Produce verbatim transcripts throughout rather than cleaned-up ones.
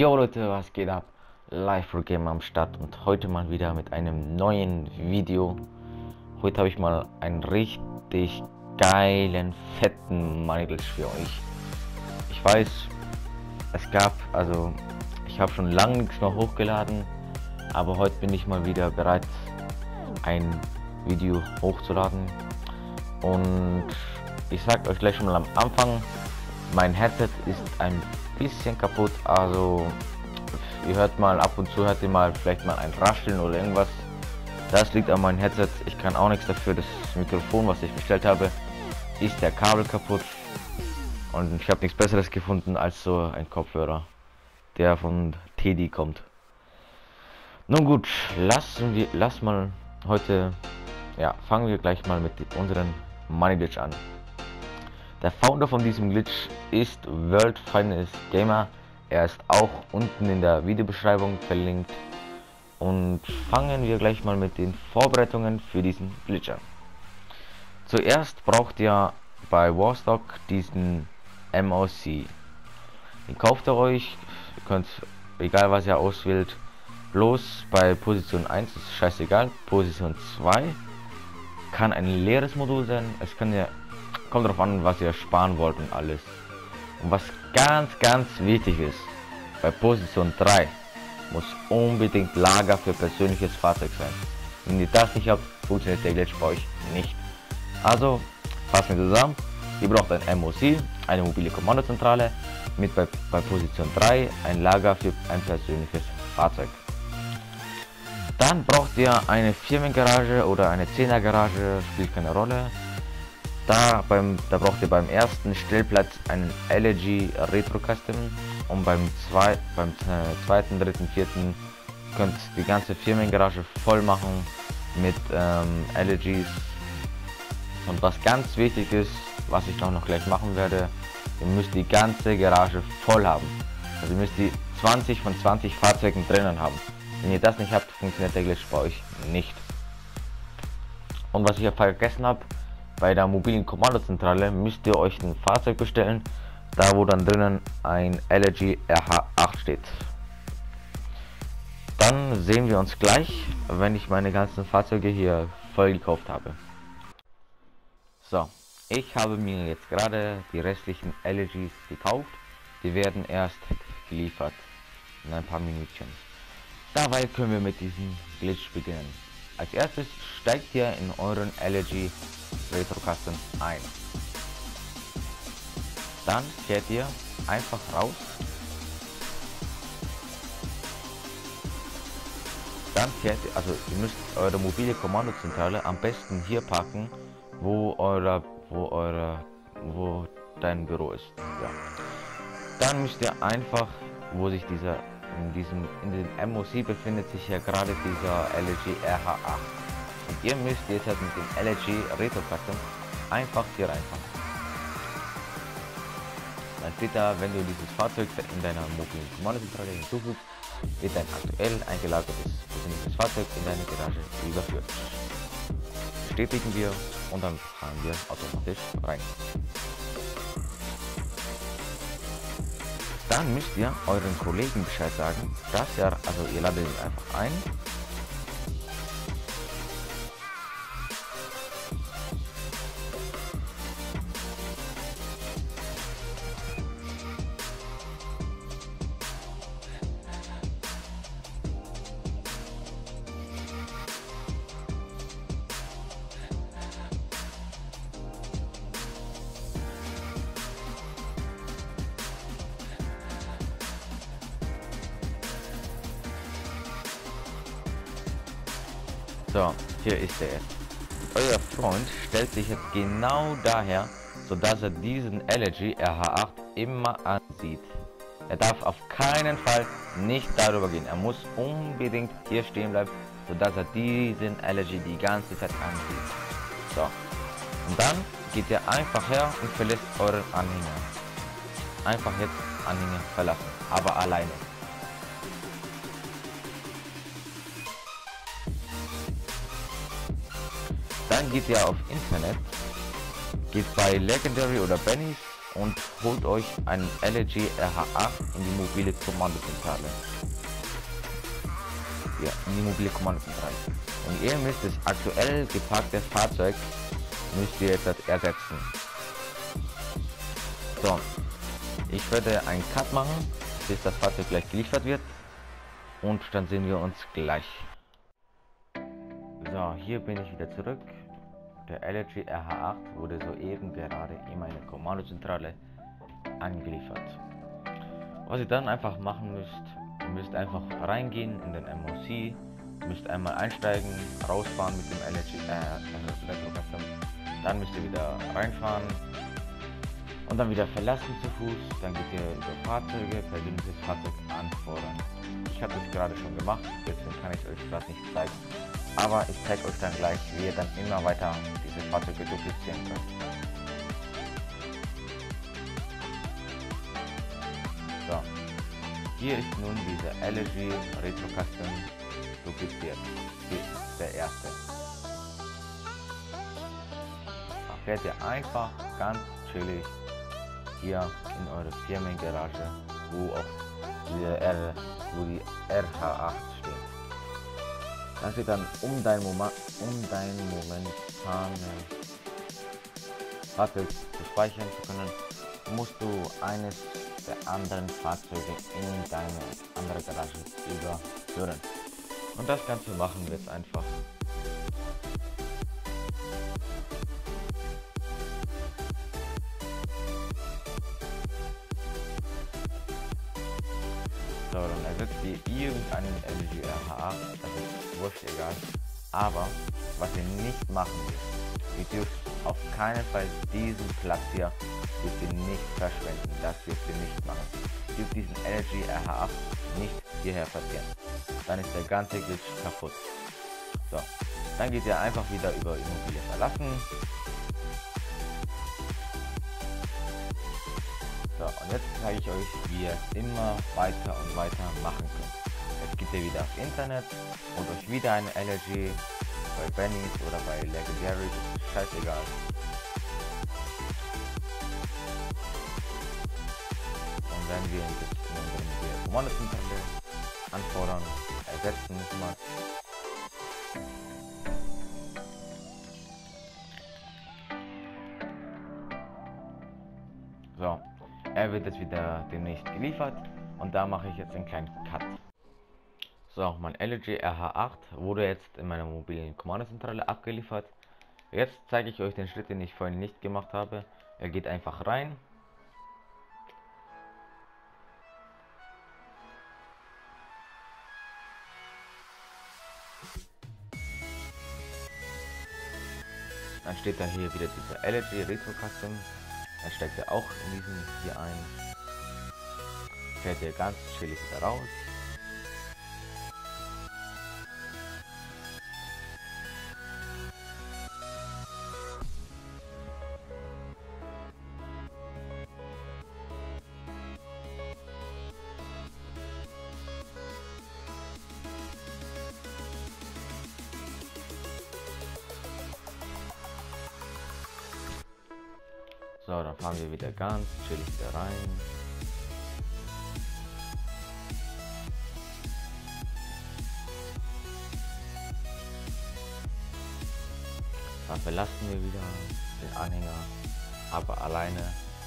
Yo Leute, was geht ab? Live for Game am Start und heute mal wieder mit einem neuen Video. Heute habe ich mal einen richtig geilen, fetten Money Glitch für euch. Ich weiß, es gab, also ich habe schon lange nichts mehr hochgeladen, aber heute bin ich mal wieder bereit, ein Video hochzuladen. Und ich sag euch gleich schon mal am Anfang, mein Headset ist ein bisschen kaputt, also ihr hört mal ab und zu, hört ihr mal vielleicht mal ein Rascheln oder irgendwas. Das liegt an meinem Headset, ich kann auch nichts dafür. Das Mikrofon, was ich bestellt habe, ist der Kabel kaputt und ich habe nichts Besseres gefunden als so ein Kopfhörer, der von Teddy kommt. Nun gut, lassen wir, lass mal heute, ja, fangen wir gleich mal mit unseren Money Glitch an. Der Founder von diesem Glitch ist World Finest Gamer. Er ist auch unten in der Videobeschreibung verlinkt. Und fangen wir gleich mal mit den Vorbereitungen für diesen Glitch an. Zuerst braucht ihr bei Warstock diesen M O C. Den kauft ihr euch, ihr könnt, egal was ihr auswählt, bloß bei Position eins ist scheißegal. Position zwei kann ein leeres Modul sein. Es kann ja, kommt darauf an, was ihr sparen wollt und alles. Und was ganz, ganz wichtig ist, bei Position drei muss unbedingt Lager für persönliches Fahrzeug sein. Wenn ihr das nicht habt, funktioniert der Glitch bei euch nicht. Also, fassen wir zusammen. Ihr braucht ein M O C, eine mobile Kommandozentrale, mit bei, bei Position drei ein Lager für ein persönliches Fahrzeug. Dann braucht ihr eine Firmengarage oder eine zehner Garage, spielt keine Rolle. Da, beim, da braucht ihr beim ersten Stellplatz einen L E G Retro Custom und beim, zwei, beim äh, zweiten, dritten, vierten könnt ihr die ganze Firmengarage voll machen mit ähm, L E Gs. Und was ganz wichtig ist, was ich auch noch gleich machen werde, ihr müsst die ganze Garage voll haben. Also ihr müsst die zwanzig von zwanzig Fahrzeugen drinnen haben. Wenn ihr das nicht habt, funktioniert der Glitch bei euch nicht. Und was ich ja vergessen habe, bei der mobilen Kommandozentrale müsst ihr euch ein Fahrzeug bestellen, da wo dann drinnen ein L E G R H acht steht. Dann sehen wir uns gleich, wenn ich meine ganzen Fahrzeuge hier voll gekauft habe. So, ich habe mir jetzt gerade die restlichen L E Gs gekauft. Die werden erst geliefert in ein paar Minütchen. Dabei können wir mit diesem Glitch beginnen. Als erstes steigt ihr in euren L E G Retro Custom ein. Dann fährt ihr einfach raus. Dann fährt ihr, also ihr müsst eure mobile Kommandozentrale am besten hier parken, wo eure, wo eure, wo dein Büro ist. Ja. Dann müsst ihr einfach, wo sich dieser in diesem in dem M O C befindet sich ja gerade dieser L E G R H acht. Und ihr müsst jetzt halt mit dem L E G Retro Custom einfach hier reinfahren. Dann steht da, wenn du dieses Fahrzeug in deiner mobilen Kommandozentrale hinzufügst, wird ein aktuell eingelagertes persönliches Fahrzeug in deine Garage überführt. Bestätigen wir und dann fahren wir automatisch rein. Dann müsst ihr euren Kollegen Bescheid sagen, dass er, also ihr ladet ihn einfach ein. So, hier ist er jetzt. Euer Freund stellt sich jetzt genau daher, sodass er diesen L E G R H acht immer ansieht. Er darf auf keinen Fall nicht darüber gehen. Er muss unbedingt hier stehen bleiben, sodass er diesen L E G die ganze Zeit ansieht. So, und dann geht ihr einfach her und verlässt euren Anhänger. Einfach jetzt Anhänger verlassen, aber alleine. Dann geht ihr auf Internet, geht bei Legendary oder Bennys und holt euch einen L L G R H acht in die mobile Kommandozentrale. Ja, in die mobile Kommandozentrale. Und ihr müsst das aktuell geparkte Fahrzeug müsst ihr jetzt ersetzen. So, ich werde einen Cut machen, bis das Fahrzeug gleich geliefert wird, und dann sehen wir uns gleich. So, hier bin ich wieder zurück. Der L L G R H acht wurde soeben gerade in meine Kommandozentrale angeliefert. Was ihr dann einfach machen müsst, ihr müsst einfach reingehen in den M O C, müsst einmal einsteigen, rausfahren mit dem L L G äh, Retro-Custom, dann müsst ihr wieder reinfahren und dann wieder verlassen zu Fuß. Dann geht ihr über Fahrzeuge, persönliches Fahrzeug anfordern. Ich habe das gerade schon gemacht, deswegen kann ich euch das nicht zeigen. Aber ich zeige euch dann gleich, wie ihr dann immer weiter diese Fahrzeuge duplizieren könnt. So, hier ist nun dieser L L G Retro Custom dupliziert. Hier ist der erste. Da fährt ihr einfach ganz chillig hier in eure Firmengarage, wo auch die, R, wo die R H acht steht. Dann steht dann, um dein Moment, um dein momentane Fahrzeug zu speichern zu können, musst du eines der anderen Fahrzeuge in deine andere Garage überführen. Und das Ganze machen wir jetzt einfach. So, dann ersetzt ihr irgendeinen L L G R H acht, das ist wurscht egal. Aber was ihr nicht machen dürft, ihr dürft auf keinen Fall diesen Platz hier dürft ihr nicht verschwenden. Das dürft ihr nicht machen. Ihr dürft diesen L L G R H acht nicht hierher passieren. Dann ist der ganze Glitch kaputt. So, dann geht ihr einfach wieder über Immobilie verlassen. So, und jetzt zeige ich euch, wie ihr es immer weiter und weiter machen könnt. Jetzt geht ihr wieder aufs Internet und euch wieder ein L L G bei Benny's oder bei Legendary, das ist scheißegal. Dann werden wir uns jetzt in unserem Kommandozentrale anfordern, ersetzen müssen wir. So, er wird jetzt wieder demnächst geliefert und da mache ich jetzt einen kleinen Cut. So, mein L L G R H acht wurde jetzt in meiner mobilen Kommandozentrale abgeliefert. Jetzt zeige ich euch den Schritt, den ich vorhin nicht gemacht habe. Er geht einfach rein. Dann steht da hier wieder dieser L L G Retro Custom. Dann steigt er auch in diesen hier ein. Fährt er ganz chillig wieder raus. So, dann fahren wir wieder ganz chillig wieder rein. Dann verlassen wir wieder den Anhänger, aber alleine.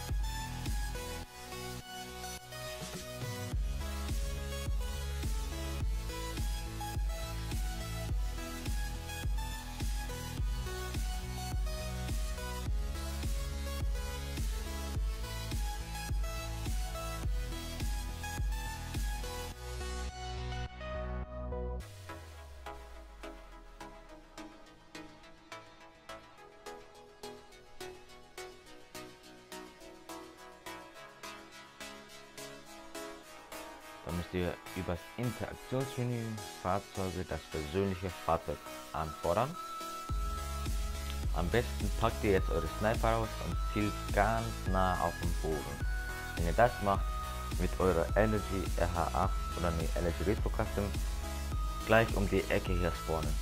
Dann müsst ihr über das Interaktionsmenü Fahrzeuge das persönliche Fahrzeug anfordern. Am besten packt ihr jetzt eure Sniper aus und zielt ganz nah auf den Boden. Wenn ihr das macht, wird eure L L G R H acht oder eine L L G Retro Custom gleich um die Ecke hier spawnen.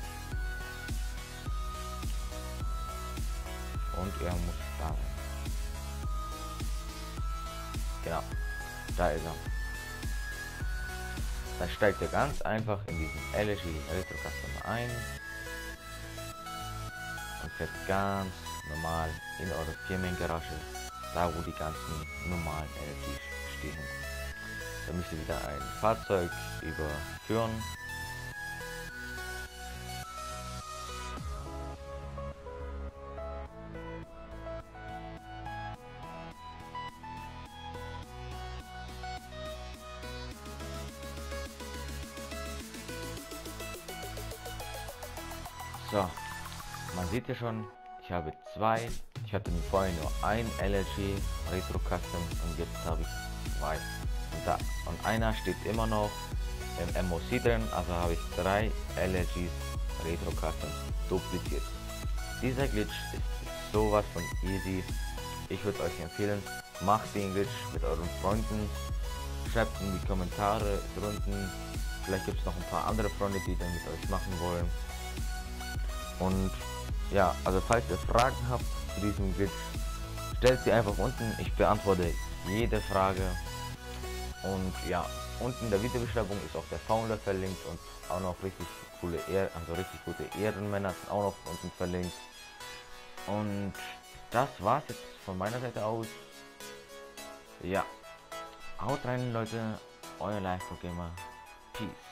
Und er muss da sein. Genau, da ist er. Dann steigt ihr ganz einfach in diesen L G Retro Custom ein und fährt ganz normal in eure Firmengarage, da wo die ganzen normalen L Gs stehen. Da müsst ihr wieder ein Fahrzeug überführen. So, man sieht ja schon, ich habe zwei. Ich hatte vorhin nur ein L G Retro Custom und jetzt habe ich zwei. Und, da, und einer steht immer noch im M O C drin, also habe ich drei L Gs Retro Custom dupliziert. Dieser Glitch ist sowas von easy. Ich würde euch empfehlen, macht den Glitch mit euren Freunden. Schreibt in die Kommentare drunten. Vielleicht gibt es noch ein paar andere Freunde, die dann mit euch machen wollen. Und ja, also falls ihr Fragen habt zu diesem Glitch, stellt sie einfach unten. Ich beantworte jede Frage. Und ja, unten in der Videobeschreibung ist auch der Founder verlinkt und auch noch richtig coole Ehr also richtig gute Ehrenmänner sind auch noch unten verlinkt. Und das war's jetzt von meiner Seite aus. Ja, haut rein Leute, euer Live Gamer. Peace.